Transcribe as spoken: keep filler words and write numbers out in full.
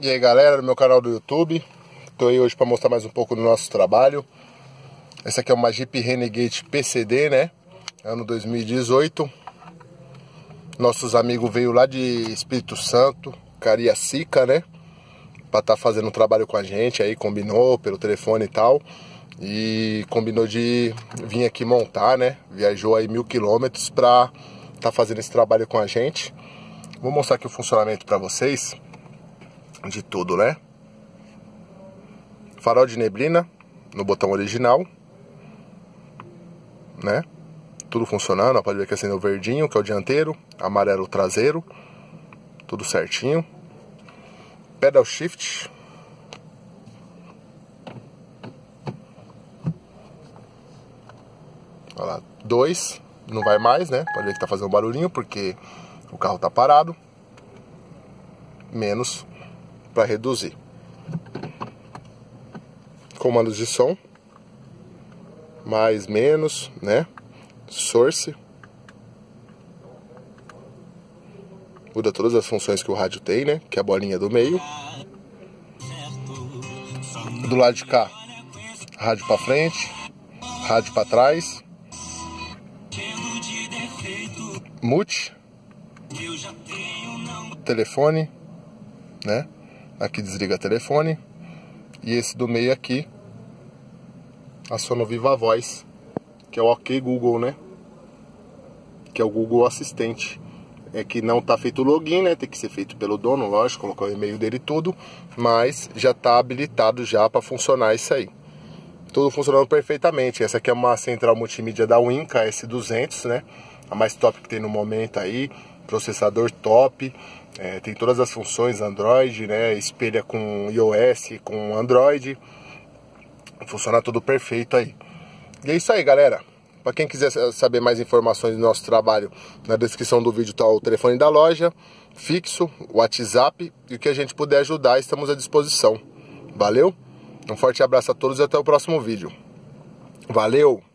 E aí galera do meu canal do YouTube, estou aí hoje para mostrar mais um pouco do nosso trabalho. Essa aqui é uma Jeep Renegade P C D, né? Ano dois mil e dezoito. Nossos amigos veio lá de Espírito Santo, Cariacica, né? Para estar tá fazendo um trabalho com a gente, aí combinou pelo telefone e tal. E combinou de vir aqui montar, né? Viajou aí mil quilômetros para estar tá fazendo esse trabalho com a gente. Vou mostrar aqui o funcionamento para vocês de tudo, né? Farol de neblina no botão original, né? Tudo funcionando, ó, pode ver que acendeu o verdinho, que é o dianteiro, amarelo o traseiro, tudo certinho. Pedal shift, olha lá, dois, não vai mais, né? Pode ver que tá fazendo um barulhinho porque o carro tá parado. Menos para reduzir. Comandos de som, mais, menos, né? Source, muda todas as funções que o rádio tem, né? Que é a bolinha do meio. Do lado de cá, rádio para frente, rádio para trás, mute, telefone, né? Aqui desliga telefone. E esse do meio aqui aciona o Viva Voz, que é o OK Google, né? Que é o Google Assistente. É que não tá feito o login, né? Tem que ser feito pelo dono, lógico, colocar o e-mail dele e tudo. Mas já tá habilitado já para funcionar isso aí. Tudo funcionando perfeitamente. Essa aqui é uma central multimídia da Winca S duzentos, né? A mais top que tem no momento aí. Processador top. É, tem todas as funções Android, né? Espelha com iOS, com Android. Funciona tudo perfeito aí. E é isso aí, galera. Para quem quiser saber mais informações do nosso trabalho, na descrição do vídeo tá o telefone da loja, fixo, o WhatsApp, e o que a gente puder ajudar, estamos à disposição. Valeu? Um forte abraço a todos e até o próximo vídeo. Valeu!